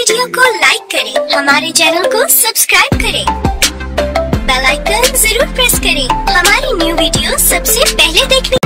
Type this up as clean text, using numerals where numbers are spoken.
video को like करें, हमारे चैनल को सब्सक्राइब करें, बेल आइकन जरूर प्रेस करें हमारी न्यू वीडियो सबसे पहले देखने